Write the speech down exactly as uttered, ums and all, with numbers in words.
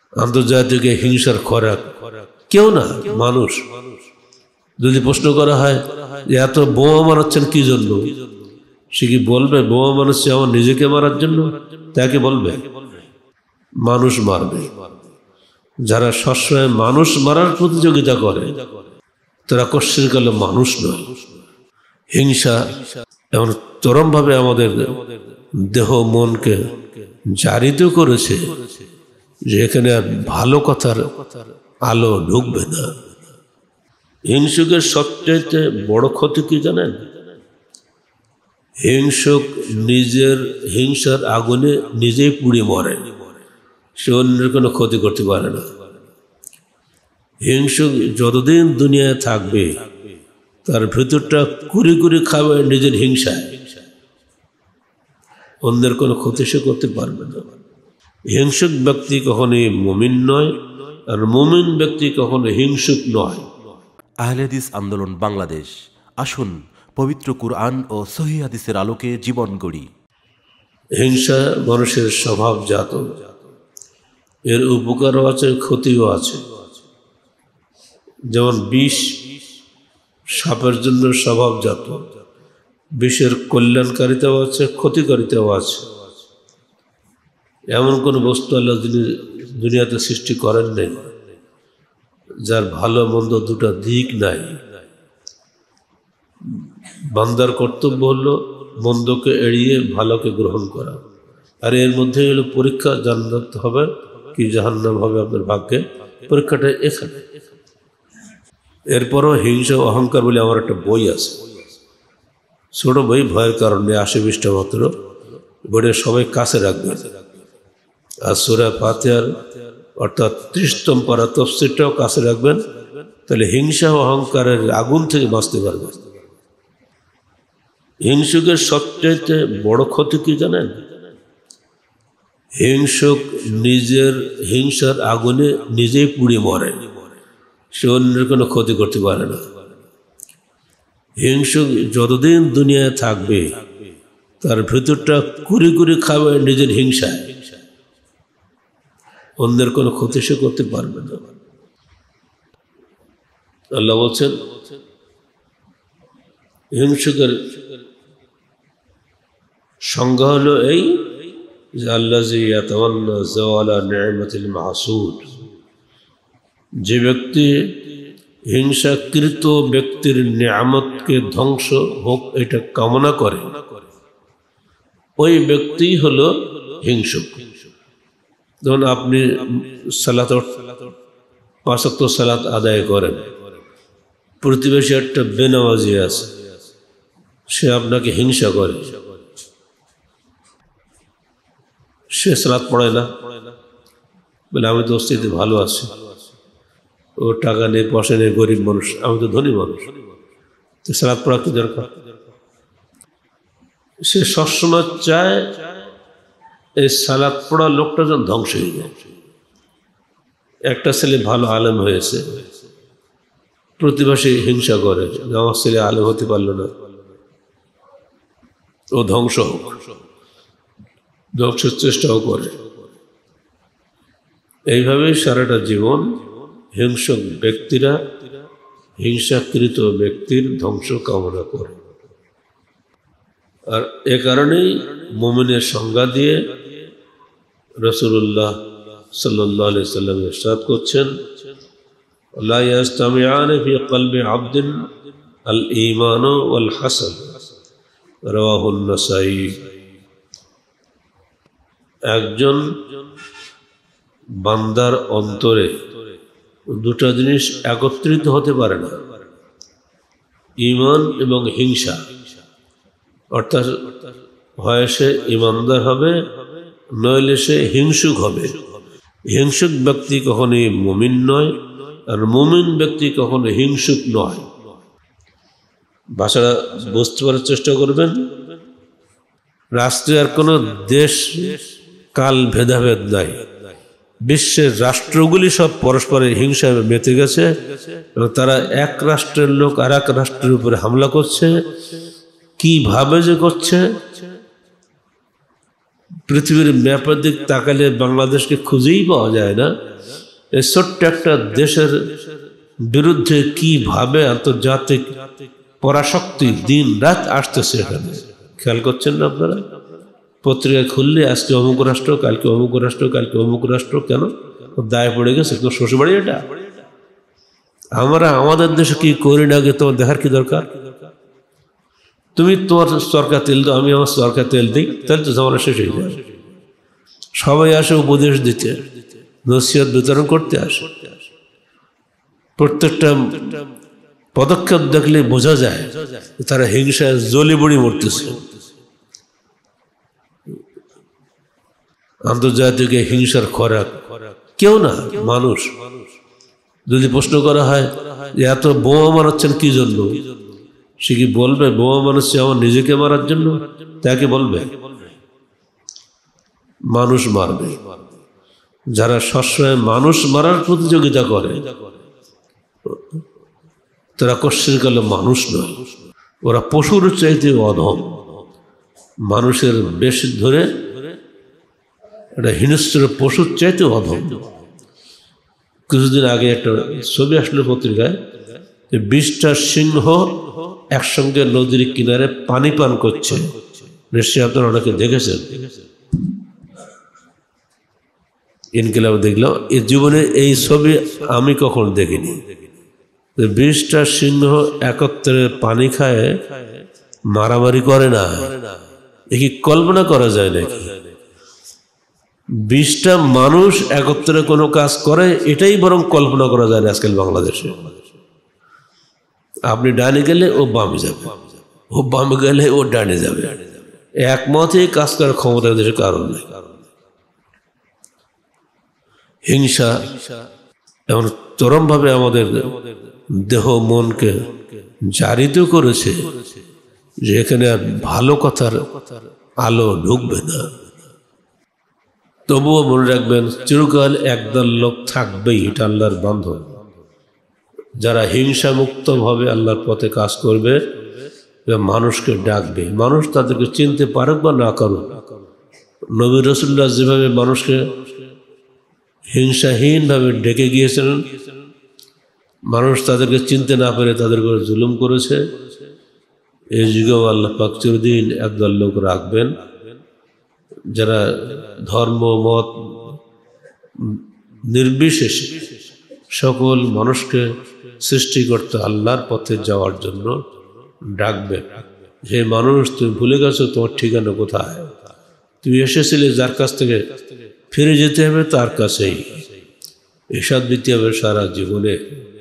আন্তর্জাতিক হিংসার খোরাক কেউ না, মানুষ। যদি প্রশ্ন করা হয় যে এত বোমা মারাচ্ছেন কি জন্য, সে কি বলবে বোমা মারাচ্ছে আমার নিজেকে মারার জন্য? তাকে বলবে মানুষ মারবে। যারা সবসময় মানুষ মারার প্রতিযোগিতা করে তারা কোশ্চেন করলে মানুষ নয়। হিংসা এমন চরমভাবে আমাদের দেহ মনকে জারিত করেছে যে এখানে আর ভালো কথার আলো ঢুকবে না। হিংসুকের সবচেয়ে বড় ক্ষতি কি জানেন? হিংসুক নিজের হিংসার আগুনে নিজেই পুড়ে মরে, সে অন্যের কোনো ক্ষতি করতে পারে না। হিংসুক যতদিন দুনিয়ায় থাকবে তার ভেতরটা কুড়ি কুড়ি খাবে নিজের হিংসায়, অন্যের কোনো ক্ষতি সে করতে পারবে না। হিংসুক ব্যক্তি কখনোই মুমিন নয়, আর মুমিন ব্যক্তি কখনো হিংসুক নয়। আহলে হাদিস আন্দোলন বাংলাদেশ, আসুন পবিত্র কুরআন ও সহিহ হাদিসের আলোকে জীবন গড়ি। হিংসা মানুষের স্বভাবজাত, এর উপকারও আছে, ক্ষতিও আছে। যেমন বিষ সাপের জন্য স্বভাবজাত, বিষের কল্যাণকারিতাও আছে, ক্ষতিকারিতাও আছে। এমন কোন বস্তু আল্লাহ দুনিয়াতে সৃষ্টি করেন নাই যার ভালো মন্দ দুটা দিক নাই। বান্দার কর্তব্য হলো মন্দকে এড়িয়ে ভালোকে গ্রহণ করা, আর এর মধ্যে হলো পরীক্ষা, জান্নাত হবে কি জাহান্নাম হবে আপনার ভাগ্যে, পরীক্ষাটা এখানে। এরপরও হিংসা অহংকার বলে আমার একটা বই আছে, ছোট বই, ভয়ের কারণে আশি বিশটা মাত্র, বইটা সবাই কাছে রাখবে। আর সূরা ফাতিহার অর্থাৎ ত্রিশতম পারা তাফসীরটাও কাছে রাখবেন, তাহলে হিংসা ও অহংকারের আগুন থেকে বাঁচতে পারবেন। হিংসুকের সবচেয়ে বড় ক্ষতি কি জানেন? হিংসুক নিজের হিংসার আগুনে নিজেই পুড়ে মরে, সে অন্যের কোনো ক্ষতি করতে পারে না। হিংসুক যতদিন দুনিয়ায় থাকবে তার ভেতরটা কুড়ি কুড়ি খাবে নিজের হিংসায়, অন্যের কোনো ক্ষতি সে করতে পারবে না। আল্লাহ বলছেন হিংসুকের সংজ্ঞা হলো এই যে আল্লাযী ইয়াতাওয়াল্লা যাওয়ালা নি'মাতিল মাহসুদ, যে ব্যক্তি হিংসাকৃত ব্যক্তির নিয়ামতকে ধ্বংস হোক এটা কামনা করে, ওই ব্যক্তি হলো হিংসুক। যেমন আপনি সালাত পাঁচ ওয়াক্ত সালাত আদায় করেন, প্রতিবেশী একটা বেনামাজি আছে, সে আপনাকে হিংসা করে, সে সালাত পড়ায় না, বলে আমি তো স্থিতি ভালো আছি, ও টাকা নেই পয়সা নেই, গরিব মানুষ, আমি তো ধনী মানুষ, তো সালাত পড়া কি দরকার? সে সবসময় চায় এই সালাত পড়া লোকটা যেন ধ্বংস হয়ে যায়। একটা ছেলে ভালো আলেম হয়েছে, প্রতিবেশী হিংসা করে, আমার ছেলে আলেম হতে পারলো না, ও ধ্বংস হোক, ধ্বংসের চেষ্টাও করে। এইভাবেই সারাটা জীবন হিংসক ব্যক্তিরা হিংসাকৃত ব্যক্তির ধ্বংস কামনা করে। আর এ কারণেই মুমিনের সংজ্ঞা দিয়ে রাসূলুল্লাহ সাল্লাল্লাহু আলাইহি ওয়াসাল্লাম ইরশাদ করছেন, লা ইয়াজতামিআনে ফি কলবি আবদিন আল ঈমান ওয়াল হাসাদ, রাওয়াহুন নাসাঈ। একজন বান্দার অন্তরে দুটো জিনিস একত্রিত হতে পারে না, ঈমান এবং হিংসা। অর্থাৎ হয় সে ঈমানদার হবে, নইলে সে হিংসুক হবে। হিংসুক ব্যক্তি কখনোই মুমিন নয়, আর মুমিন ব্যক্তি কখনো হিংসুক নয়। ভাষাটা বুঝতে পারার চেষ্টা করবেন। রাষ্ট্রে আর কোনো দেশ কাল ভেদাভেদ নাই, বিশ্বের রাষ্ট্রগুলি সব পরস্পরের হিংসায় মেতে গেছে এবং তারা এক রাষ্ট্রের লোক আর এক রাষ্ট্রের উপরে হামলা করছে। কিভাবে যে করছে পৃথিবীর ম্যাপের দিক তাকালে বাংলাদেশকে খুঁজেই পাওয়া যায় না। এই ছোট্ট একটা দেশের বিরুদ্ধে কিভাবে আন্তর্জাতিক পরাশক্তি দিন রাত আসতেছে এখানে, খেয়াল করছেন না আপনারা? পত্রিকা খুললে আজকে অমুক রাষ্ট্র, কালকে অমুক রাষ্ট্র, কালকে অমুক রাষ্ট্র। কেন? দায় পড়ে গেছে তো শ্বশুরবাড়ি এটা। আমরা আমাদের দেশে কি করি না আগে তোমার দেখার কি দরকার? তুমি তোমার সরকার তেল দাও, আমি আমার সরকার তেল দিই, তাহলে তো ঝামেলা শেষ হয়ে যায়। সবাই আসে উপদেশ দিতে, নসিহত বিতরণ করতে আসে। প্রত্যেকটা পদক্ষেপ দেখলে বোঝা যায় তারা হিংসায় জ্বলে বুড়ি মরতেছে। আন্তর্জাতিক হিংসার খোরাক কেউ না, মানুষ। যদি প্রশ্ন করা হয় যে এত বোমা মারাচ্ছেন কি জন্য, সে কি বলবে বোমা মারাচ্ছে আমার নিজেকে মারার জন্য? তাকে বলবে মানুষ মারবে। যারা সবসময় মানুষ মারার প্রতিযোগিতা করে তারা কোশ্চেনকালে মানুষ নয়, ওরা পশুর চাইতে অধম। মানুষের বেশ ধরে এটা হিংস্র পশুর চাইতে অধম। কিছুদিন আগে একটা ছবি আসলো পত্রিকায়, বিশটা সিংহ একসঙ্গে নদীর কিনারে পানি পান করছে। নিশ্চয়ই আপনারা অনেকে দেখেছেন। ইনকিলাব দেখলাম, এই জীবনে এই ছবি আমি কখন দেখিনি। বিশটা সিংহ একত্রে পানি খায়, মারামারি করে না, এ কি কল্পনা করা যায় নাকি? বিশটা মানুষ একত্রে কোনো কাজ করে, এটাই বরং কল্পনা করা যায় না আজকাল বাংলাদেশে। আপনি ডানে গেলে ও বামে যাবে, ও বামে গেলে ও ডানে যাবে। একমতে কাজ করার ক্ষমতা দেশে কারণ নেই। হিংসা এমন চরমভাবে আমাদের দেহ মনকে জারিত করেছে যে এখানে আর ভালো কথার আলো ঢুকবে না। তবুও মনে রাখবেন, চিরকাল একদল লোক থাকবেই, এটা আল্লাহর বান্ধব, যারা হিংসা মুক্ত ভাবে আল্লাহর পথে কাজ করবে, মানুষকে ডাকবে। মানুষ তাদেরকে চিনতে পারুক বা না করুক। নবী রাসূলুল্লাহ যেভাবে মানুষকে হিংসাহীন ভাবে ডেকে গিয়েছিলেন, মানুষ তাদেরকে চিনতে না পেরে তাদের উপর জুলুম করেছে। এই যুগেও আল্লাহ পাক চিরদিন একদল লোক রাখবেন, যারা ধর্ম মত নির্বিশেষে সকল মানুষকে সৃষ্টিকর্তা আল্লাহর পথে যাওয়ার জন্য ডাকবে। হে মানুষ, তুমি ভুলে গেছো তোমার ঠিকানা কোথায়? তুমি এসেছিলে যার কাছ থেকে, ফিরে যেতে হবে তার কাছেই। এরশাদ দিতে হবে সারা জীবনে।